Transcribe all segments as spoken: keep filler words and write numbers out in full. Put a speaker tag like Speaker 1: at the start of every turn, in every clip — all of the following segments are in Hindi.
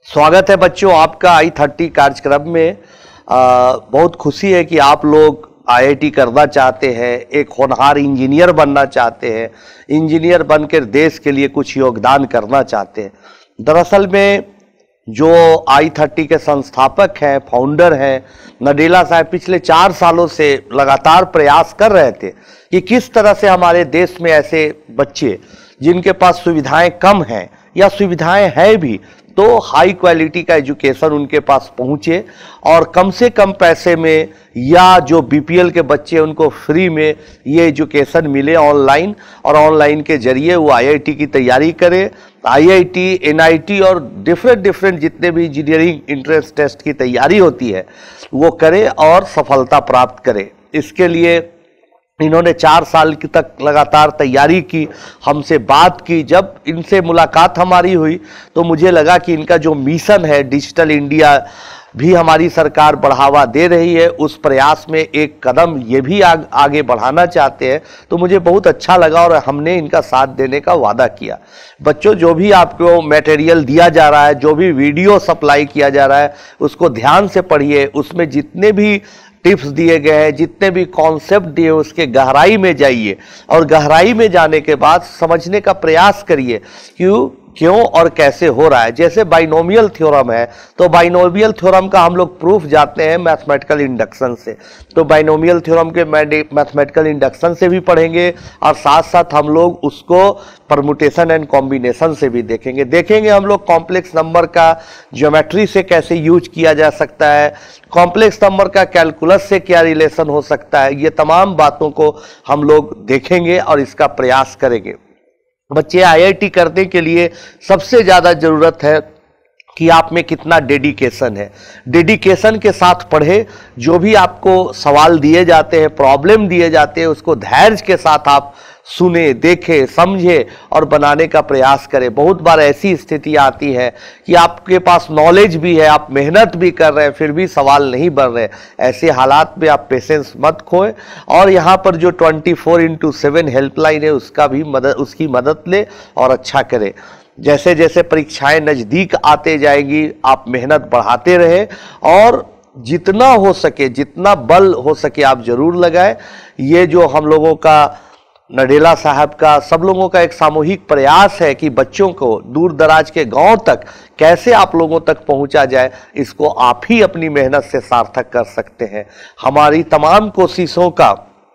Speaker 1: स्वागत है बच्चों आपका आई थर्टी कार्यक्रम में। आ, बहुत खुशी है कि आप लोग आई आई टी करना चाहते हैं, एक होनहार इंजीनियर बनना चाहते हैं, इंजीनियर बनकर देश के लिए कुछ योगदान करना चाहते हैं। दरअसल में जो आई थर्टी के संस्थापक हैं, फाउंडर हैं, नडेला साहब पिछले चार सालों से लगातार प्रयास कर रहे थे कि किस तरह से हमारे देश में ऐसे बच्चे जिनके पास सुविधाएं कम हैं या सुविधाएं हैं भी तो हाई क्वालिटी का एजुकेशन उनके पास पहुंचे और कम से कम पैसे में या जो बी पी एल के बच्चे उनको फ्री में ये एजुकेशन मिले ऑनलाइन, और ऑनलाइन के जरिए वो आई आई टी की तैयारी करे, I I T, N I T और डिफरेंट डिफरेंट जितने भी इंजीनियरिंग एंट्रेंस टेस्ट की तैयारी होती है वो करे और सफलता प्राप्त करे। इसके लिए इन्होंने चार साल की तक लगातार तैयारी की, हमसे बात की। जब इनसे मुलाकात हमारी हुई तो मुझे लगा कि इनका जो मिशन है डिजिटल इंडिया भी हमारी सरकार बढ़ावा दे रही है, उस प्रयास में एक कदम ये भी आग, आगे बढ़ाना चाहते हैं, तो मुझे बहुत अच्छा लगा और हमने इनका साथ देने का वादा किया। बच्चों, जो भी आपको मटेरियल दिया जा रहा है, जो भी वीडियो सप्लाई किया जा रहा है, उसको ध्यान से पढ़िए। उसमें जितने भी टिप्स दिए गए हैं, जितने भी कॉन्सेप्ट दिए, उसके गहराई में जाइए और गहराई में जाने के बाद समझने का प्रयास करिए क्यों क्यों और कैसे हो रहा है। जैसे बाइनोमियल थ्योरम है तो बाइनोमियल थ्योरम का हम लोग प्रूफ जाते हैं मैथमेटिकल इंडक्शन से, तो बाइनोमियल थ्योरम के मैथमेटिकल इंडक्शन से भी पढ़ेंगे और साथ साथ हम लोग उसको परमुटेशन एंड कॉम्बिनेशन से भी देखेंगे देखेंगे हम लोग कॉम्प्लेक्स नंबर का ज्योमेट्री से कैसे यूज किया जा सकता है, कॉम्प्लेक्स नंबर का कैलकुलस से क्या रिलेशन हो सकता है। ये तमाम बातों को हम लोग देखेंगे और इसका प्रयास करेंगे। बच्चे, आई आई टी करने के लिए सबसे ज़्यादा ज़रूरत है कि आप में कितना डेडिकेशन है। डेडिकेशन के साथ पढ़े, जो भी आपको सवाल दिए जाते हैं, प्रॉब्लम दिए जाते हैं, उसको धैर्य के साथ आप सुने, देखें, समझे और बनाने का प्रयास करें। बहुत बार ऐसी स्थिति आती है कि आपके पास नॉलेज भी है, आप मेहनत भी कर रहे हैं, फिर भी सवाल नहीं बन रहे। ऐसे हालात में आप पेशेंस मत खोएं और यहाँ पर जो twenty four into seven helpline है उसका भी मदद उसकी मदद ले और अच्छा करें। जैसे जैसे परीक्षाएं नज़दीक आते जाएंगी आप मेहनत बढ़ाते रहें और जितना हो सके, जितना बल हो सके आप जरूर लगाएं। ये जो हम लोगों का नडेला साहब का, सब लोगों का एक सामूहिक प्रयास है कि बच्चों को दूर दराज के गांव तक कैसे आप लोगों तक पहुंचा जाए, इसको आप ही अपनी मेहनत से सार्थक कर सकते हैं। हमारी तमाम कोशिशों का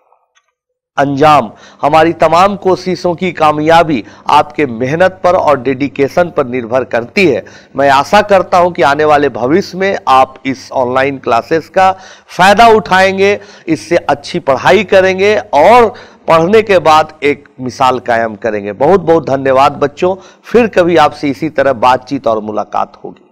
Speaker 1: अंजाम, हमारी तमाम कोशिशों की कामयाबी आपके मेहनत पर और डेडिकेशन पर निर्भर करती है। मैं आशा करता हूं कि आने वाले भविष्य में आप इस ऑनलाइन क्लासेस का फायदा उठाएंगे, इससे अच्छी पढ़ाई करेंगे और पढ़ने के बाद एक मिसाल कायम करेंगे। बहुत बहुत धन्यवाद बच्चों। फिर कभी आपसे इसी तरह बातचीत और मुलाकात होगी।